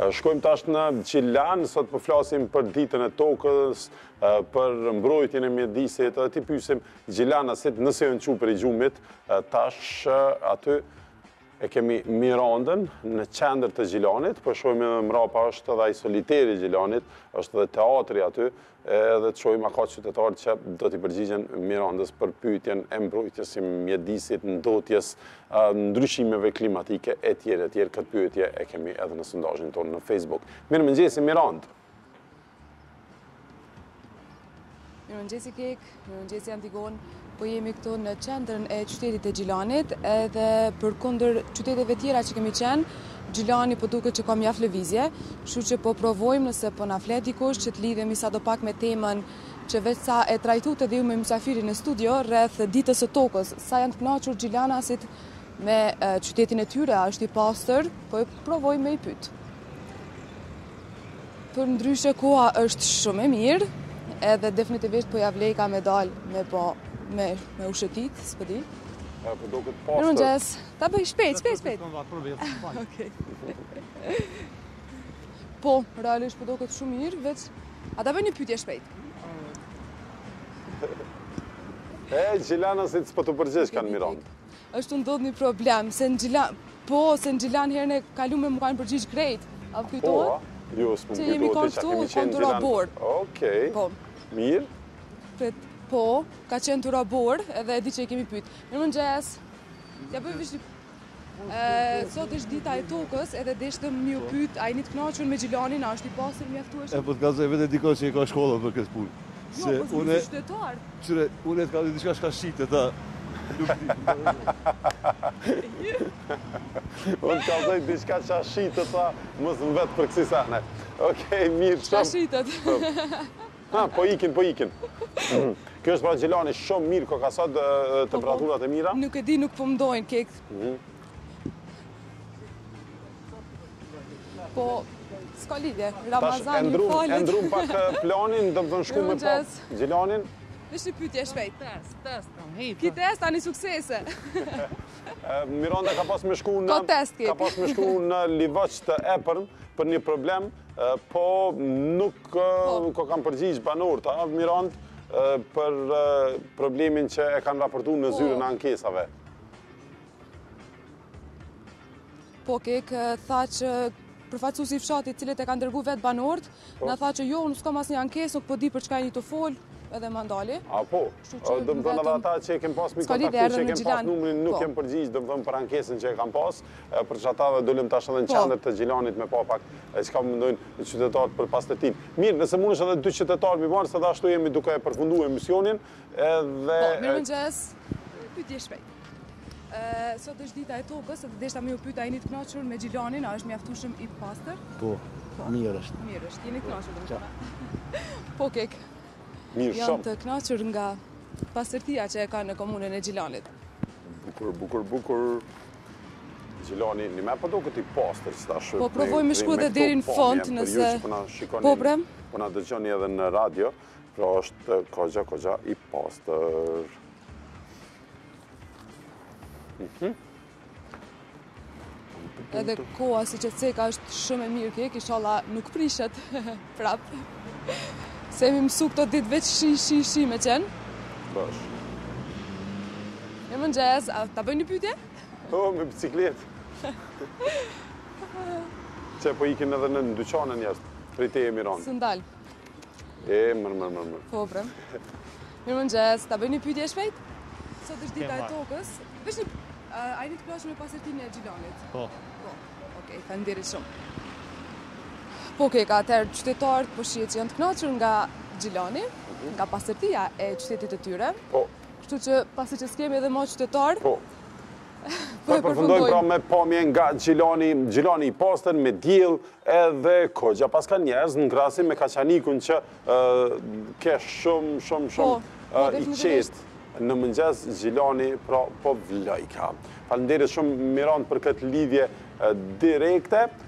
Shkojmë tash në Gjilan, sot po flasim për ditën e tokës, për mbrojtjen e mjedisit, dhe ti pyesim Gjilanasit nëse janë çu për i gjumit, tash aty e kemi Mirandën në qendër të Gjilanit, po shohim edhe mrapa është edhe ai soliteri i Gjilanit, është edhe teatri aty, edhe të shohim ka qytetarë që do t'i përgjigjen Mirandës për pyetjen e mbrojtjes së mjedisit, ndotjes, ndryshimeve klimatike etj. Këtë pyetje e kemi edhe në sondazhin tonë në Facebook. Mirëmëngjesi Mirandë. Mirëmëngjesi Kek, mirëmëngjesi Antigon. Po jemi këtu në qendrën e qytetit e Gjilanit, edhe përkundër qyteteve tjera që kemi qenë, Gjilani po duket që ka mjaft lëvizje, kështu që po provojmë nëse po na flet dikush që të lidhemi sadopak me temën që veç sa e trajtuat edhe ju me mysafirin në studio rreth ditës së tokës. Sa janë të kënaqur Gjilanasit me qytetin e tyre, a është i pastër, po e provojmë me i pyet. Për ndryshe koha është shumë e mirë, edhe definitivisht po ja vlej ka me dal me ushëtit, s'po di. Po do këtë pastër. Mirëmëngjes. Ta bëj shpejt. Okej. Po, realisht po do këtë shumë mirë, veç a ta bëj një pyetje shpejt. Gjilanasit s'po të përgjesh kanë Mirandë. Është ndodh një problem, se në Gjilan herën e kaluam më kanë përgjigj krejt. A kujtohet? Po, jo, s'po që jemi kanë këtu konturabor. Okej. Po. Mirë. Po, ka qenë turabor, edhe e di që i kemi pyet. Mirëmëngjes. Ja bëj vish. Sot është dita e tokës, edhe deshtëm më u pyet, a jeni të kënaqur me Gjilanin, a është i pastër mjaftueshëm? Po të gazoj vetë dikon që i ka shkollën për këtë punë. Se unë qytetar. Qyre, unë të ka diçka shka shite ta. Unë të kalzoj diçka që shite ta, mos më vetë për kësi sahne. Okej, mirë shumë. Shka shitet? Po ikin. Kjo është pra Gjilani shumë mirë, ka sot temperaturat e mira? Nuk e di, nuk po mdojnë Kek. Po, s'ka lidhje, Ramazani ju falet. E ndrum pak planin, do të shku me pa Gjilanin? Vesh një pyetje shpejt. Test. Ki test, tani suksese. Miranda ka pas me shku në Livaç të Epërn për një problem, po nuk kam përgjigj banorët, Mirandë, për problemin që e kanë raportu në zyrën e ankesave. Po, Kek, tha që përfaqësuesi i fshatit cilët e kanë dërgu vetë banorët, na tha që jo, nuk s'kam asnjë ankesë, nuk po di për çka jeni të fol, edhe më ndali. Po, do më thënë ata që e kem pas mi kontaktu, që e kem pas numrin, nuk kem përgjigj, do më thënë për ankesën që e kam pas, për që ata dhe dolim tash edhe në qendër të Gjilanit me pa pak, çka më mendojnë qytetarët për pastërtin. Mirë, nëse mundesh edhe 2 qytetarë mi marrë, se dhe ashtu jemi duke e përfunduar emisionin, edhe... Po, mirëmëngjes, pyetje shpejt. Sot është dita e tokës, edhe deshta me ju pyet a jeni të kënaqur me Gjilanin, a është mjaftueshëm i pastër? Po, mirë është. Mirë është, jeni të kënaqur domethënë. Po, Kek. Janë të kënaqur nga pastërtia që e ka në komunën e Gjilanit. Bukur. Gjilani, një me do këtë i pastër, që ta shë... Po, provojmë shku dhe deri në fond, nëse... Po, prem? Po, na dëgjoni edhe në radio, pra është kogja i pastër. Edhe koha, si që të ceka, është shumë e mirë Kek, inshallah nuk prishet prap. Se mi mësu këto ditë veç shi me qenë. Bash. Mirëmëngjes, a ta bëj një pyetje? Po, me bicikletë. Që po ikin edhe në dyqane njerëz, prej te e Mirandë. Së ndalë. Mërë. Po, prem. Mirëmëngjes, ta bëj një pyetje shpejt? Sot është dita e tokës. Vesh një, a jeni të kënaqur me pastërtinë e Gjilanit? Po. Okej, faleminderit shumë. Po, Kek, atëherë qytetarët po shihet që janë të kënaqur nga Gjilani, nga pastërtia e qytetit të tyre. Po. Kështu që pasi që s'kemi edhe më qytetar. Po. Po përfundojmë pra me pamje nga Gjilani i pastër, me diell edhe kogja pas ka njerëz në krahasim me Kaçanikun që ke shumë i qetë. Në mëngjes Gjilani pra po vloj ka. Faleminderit shumë Mirandë për këtë lidhje direkte.